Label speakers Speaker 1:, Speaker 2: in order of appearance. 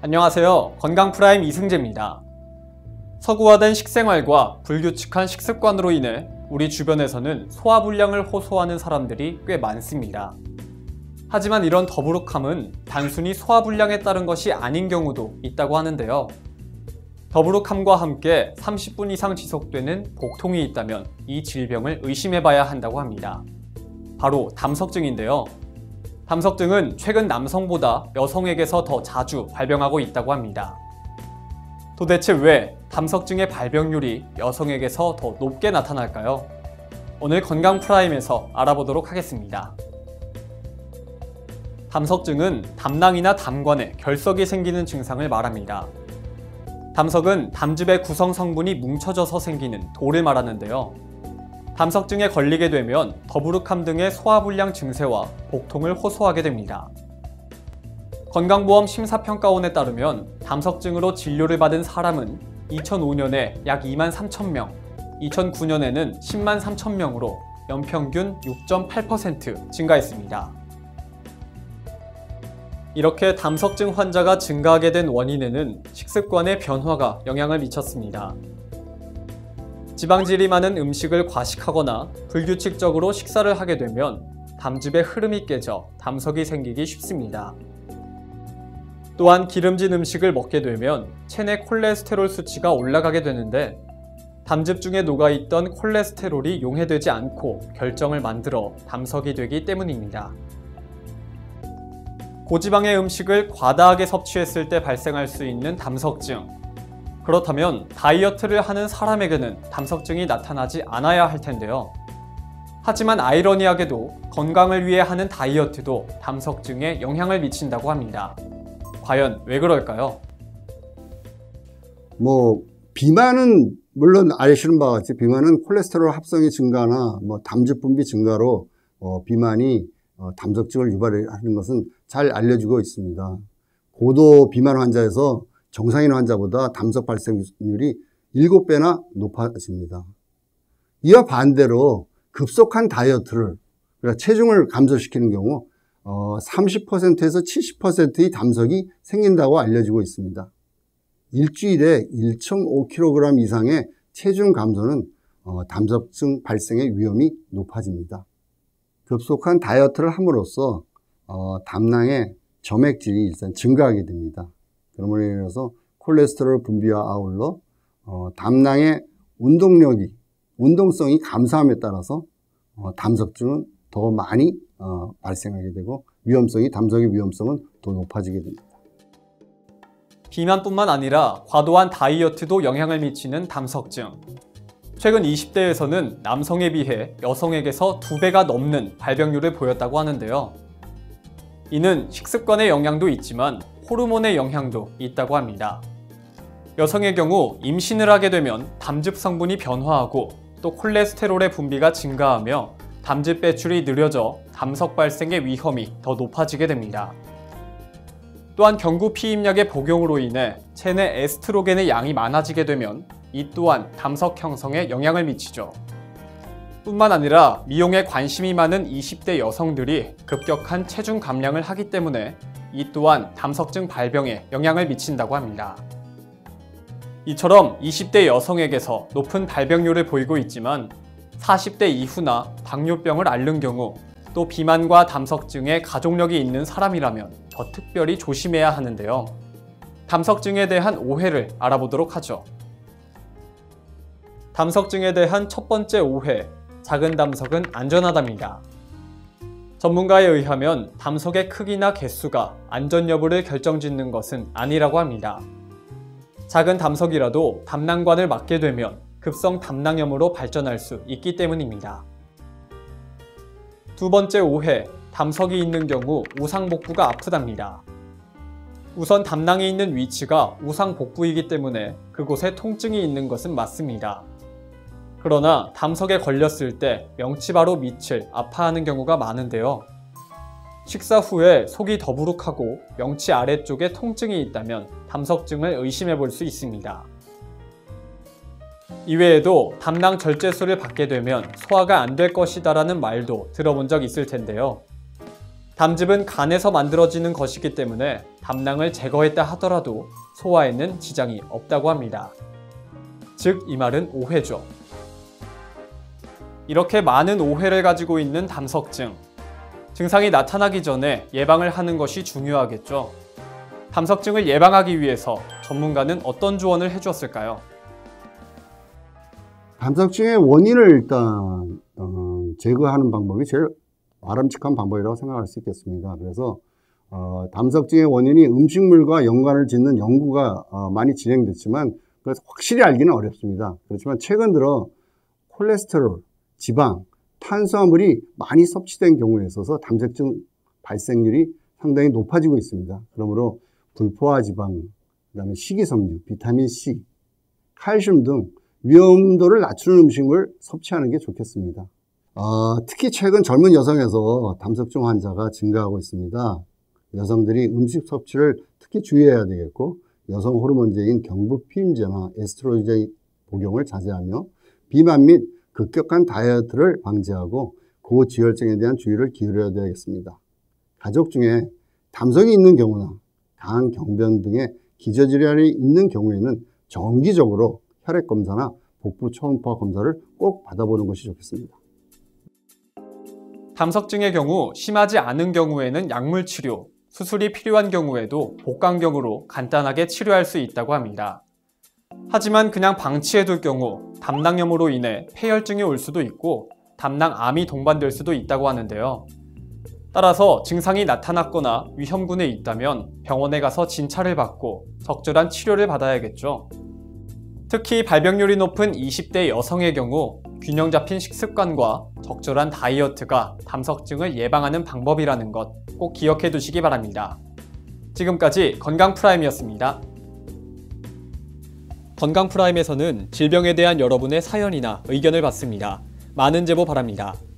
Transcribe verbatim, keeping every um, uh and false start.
Speaker 1: 안녕하세요. 건강프라임 이승재입니다. 서구화된 식생활과 불규칙한 식습관으로 인해 우리 주변에서는 소화불량을 호소하는 사람들이 꽤 많습니다. 하지만 이런 더부룩함은 단순히 소화불량에 따른 것이 아닌 경우도 있다고 하는데요. 더부룩함과 함께 삼십 분 이상 지속되는 복통이 있다면 이 질병을 의심해봐야 한다고 합니다. 바로 담석증인데요. 담석증은 최근 남성보다 여성에게서 더 자주 발병하고 있다고 합니다. 도대체 왜 담석증의 발병률이 여성에게서 더 높게 나타날까요? 오늘 건강프라임에서 알아보도록 하겠습니다. 담석증은 담낭이나 담관에 결석이 생기는 증상을 말합니다. 담석은 담즙의 구성 성분이 뭉쳐져서 생기는 돌을 말하는데요. 담석증에 걸리게 되면 더부룩함 등의 소화불량 증세와 복통을 호소하게 됩니다. 건강보험 심사평가원에 따르면 담석증으로 진료를 받은 사람은 이천오 년에 약 이만 삼천 명, 이천구 년에는 십만 삼천 명으로 연평균 육 점 팔 퍼센트 증가했습니다. 이렇게 담석증 환자가 증가하게 된 원인에는 식습관의 변화가 영향을 미쳤습니다. 지방질이 많은 음식을 과식하거나 불규칙적으로 식사를 하게 되면 담즙의 흐름이 깨져 담석이 생기기 쉽습니다. 또한 기름진 음식을 먹게 되면 체내 콜레스테롤 수치가 올라가게 되는데 담즙 중에 녹아있던 콜레스테롤이 용해되지 않고 결정을 만들어 담석이 되기 때문입니다. 고지방의 음식을 과다하게 섭취했을 때 발생할 수 있는 담석증. 그렇다면 다이어트를 하는 사람에게는 담석증이 나타나지 않아야 할 텐데요. 하지만 아이러니하게도 건강을 위해 하는 다이어트도 담석증에 영향을 미친다고 합니다. 과연 왜 그럴까요?
Speaker 2: 뭐 비만은 물론 아시는 바와 같이 비만은 콜레스테롤 합성의 증가나 뭐 담즙 분비 증가로 어, 비만이 어, 담석증을 유발하는 것은 잘 알려지고 있습니다. 고도 비만 환자에서 정상인 환자보다 담석 발생률이 일곱 배나 높아집니다. 이와 반대로 급속한 다이어트를, 그러니까 체중을 감소시키는 경우 어, 삼십 퍼센트에서 칠십 퍼센트의 담석이 생긴다고 알려지고 있습니다. 일주일에 일 점 오 킬로그램 이상의 체중 감소는 어, 담석증 발생의 위험이 높아집니다. 급속한 다이어트를 함으로써 어, 담낭의 점액질이 일단 증가하게 됩니다. 그러므로 인해서 콜레스테롤 분비와 아울러 어, 담낭의 운동력이, 운동성이 감소함에 따라서 어, 담석증은 더 많이 어, 발생하게 되고 위험성이, 담석의 위험성은 더 높아지게 됩니다.
Speaker 1: 비만뿐만 아니라 과도한 다이어트도 영향을 미치는 담석증. 최근 이십 대에서는 남성에 비해 여성에게서 두 배가 넘는 발병률을 보였다고 하는데요. 이는 식습관의 영향도 있지만 호르몬의 영향도 있다고 합니다. 여성의 경우 임신을 하게 되면 담즙 성분이 변화하고 또 콜레스테롤의 분비가 증가하며 담즙 배출이 느려져 담석 발생의 위험이 더 높아지게 됩니다. 또한 경구 피임약의 복용으로 인해 체내 에스트로겐의 양이 많아지게 되면 이 또한 담석 형성에 영향을 미치죠. 뿐만 아니라 미용에 관심이 많은 이십 대 여성들이 급격한 체중 감량을 하기 때문에 이 또한 담석증 발병에 영향을 미친다고 합니다. 이처럼 이십 대 여성에게서 높은 발병률을 보이고 있지만 사십 대 이후나 당뇨병을 앓는 경우 또 비만과 담석증에 가족력이 있는 사람이라면 더 특별히 조심해야 하는데요. 담석증에 대한 오해를 알아보도록 하죠. 담석증에 대한 첫 번째 오해, 작은 담석은 안전하답니다. 전문가에 의하면 담석의 크기나 개수가 안전 여부를 결정짓는 것은 아니라고 합니다. 작은 담석이라도 담낭관을 맞게 되면 급성 담낭염으로 발전할 수 있기 때문입니다. 두 번째 오해, 담석이 있는 경우 우상복부가 아프답니다. 우선 담낭이 있는 위치가 우상복부이기 때문에 그곳에 통증이 있는 것은 맞습니다. 그러나 담석에 걸렸을 때 명치바로 밑을 아파하는 경우가 많은데요. 식사 후에 속이 더부룩하고 명치 아래쪽에 통증이 있다면 담석증을 의심해 볼 수 있습니다. 이외에도 담낭 절제술을 받게 되면 소화가 안 될 것이다 라는 말도 들어본 적 있을 텐데요. 담즙은 간에서 만들어지는 것이기 때문에 담낭을 제거했다 하더라도 소화에는 지장이 없다고 합니다. 즉, 이 말은 오해죠. 이렇게 많은 오해를 가지고 있는 담석증. 증상이 나타나기 전에 예방을 하는 것이 중요하겠죠. 담석증을 예방하기 위해서 전문가는 어떤 조언을 해주었을까요?
Speaker 2: 담석증의 원인을 일단 어, 제거하는 방법이 제일 바람직한 방법이라고 생각할 수 있겠습니다. 그래서 어, 담석증의 원인이 음식물과 연관을 짓는 연구가 어, 많이 진행됐지만 그래서 확실히 알기는 어렵습니다. 그렇지만 최근 들어 콜레스테롤, 지방, 탄수화물이 많이 섭취된 경우에 있어서 담석증 발생률이 상당히 높아지고 있습니다. 그러므로 불포화 지방, 그다음에 식이섬유, 비타민C, 칼슘 등 위험도를 낮추는 음식을 섭취하는 게 좋겠습니다. 어, 특히 최근 젊은 여성에서 담석증 환자가 증가하고 있습니다. 여성들이 음식 섭취를 특히 주의해야 되겠고 여성 호르몬제인 경부 피임제나 에스트로겐 복용을 자제하며 비만 및 급격한 다이어트를 방지하고 고지혈증에 대한 주의를 기울여야 되겠습니다. 가족 중에 담석이 있는 경우나 간, 경변 등의 기저질환이 있는 경우에는 정기적으로 혈액 검사나 복부 초음파 검사를 꼭 받아보는 것이 좋겠습니다.
Speaker 1: 담석증의 경우 심하지 않은 경우에는 약물 치료, 수술이 필요한 경우에도 복강경으로 간단하게 치료할 수 있다고 합니다. 하지만 그냥 방치해둘 경우 담낭염으로 인해 폐혈증이 올 수도 있고 담낭암이 동반될 수도 있다고 하는데요. 따라서 증상이 나타났거나 위험군에 있다면 병원에 가서 진찰을 받고 적절한 치료를 받아야겠죠. 특히 발병률이 높은 이십 대 여성의 경우 균형 잡힌 식습관과 적절한 다이어트가 담석증을 예방하는 방법이라는 것 꼭 기억해 두시기 바랍니다. 지금까지 건강프라임이었습니다. 건강프라임에서는 질병에 대한 여러분의 사연이나 의견을 받습니다. 많은 제보 바랍니다.